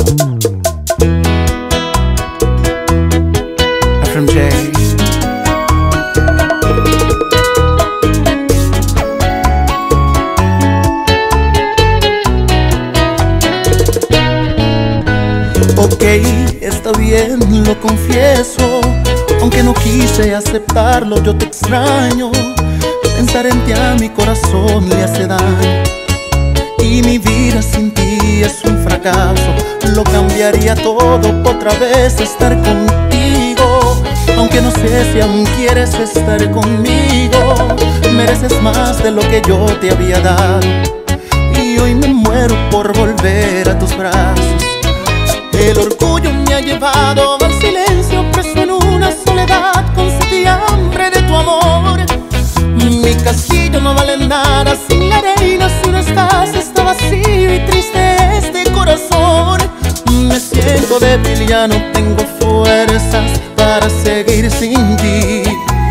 FMJ. Ok, está bien, lo confieso. Aunque no quise aceptarlo, yo te extraño. Pensar en ti a mi corazón le hace daño. Y mi vida sin ti es un fracaso. Lo cambiaría todo otra vez estar contigo. Aunque no sé si aún quieres estar conmigo. Mereces más de lo que yo te había dado. Y hoy me muero por volver a tus brazos. El orgullo me ha llevado al silencio, preso en una soledad con sed y hambre de tu amor. Mi castillo no vale nada sin la reina. Si no estás, está vacío y triste este corazón. Me siento débil, ya no tengo fuerzas para seguir sin ti.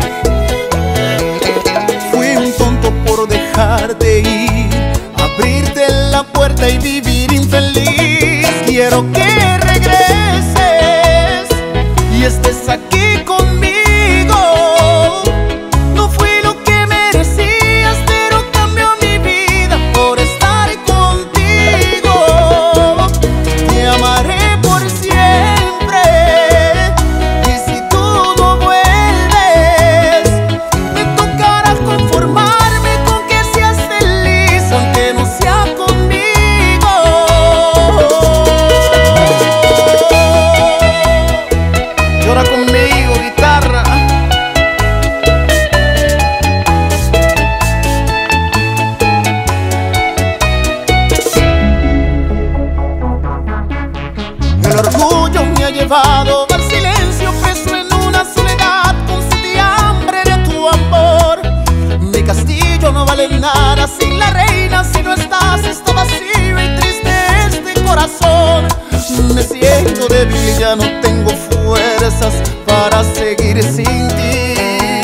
Fui un tonto por dejarte ir, abrirte la puerta y vivir infeliz. Quiero que regreses y estés aquí conmigo. No fui lo que merecías, pero cambió mi vida por estar contigo. Te amaré por siempre y si tú no vuelves, me tocará conformarme con que seas feliz, aunque no sea conmigo. Llora conmigo, guitarra. El orgullo me ha llevado al silencio, preso en una soledad con sed y hambre de tu amor. Mi castillo no vale nada sin la reina. Si no estás, está vacío y triste este corazón. Me siento débil y ya no tengo fuerzas para seguir sin ti.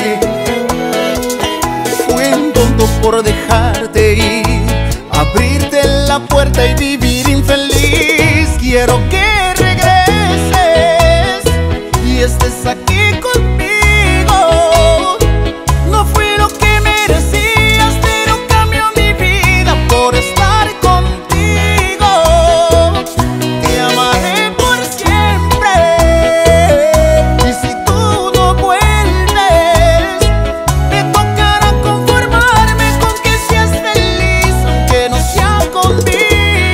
Fui un tonto por dejarte ir, abrirte la puerta y vivir infeliz. Quiero que regreses y estés aquí conmigo. No fui lo que merecías, pero cambió mi vida por estar contigo. Te amaré por siempre y si tú no vuelves, me tocará conformarme con que seas feliz, aunque no sea conmigo.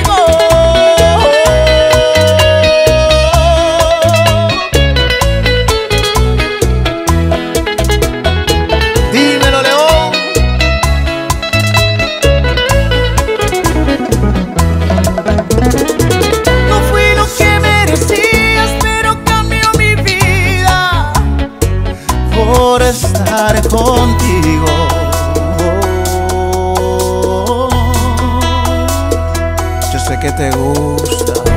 Dímelo, León. No fui lo que merecías, pero cambió mi vida por estar contigo. Yo sé que te gusta.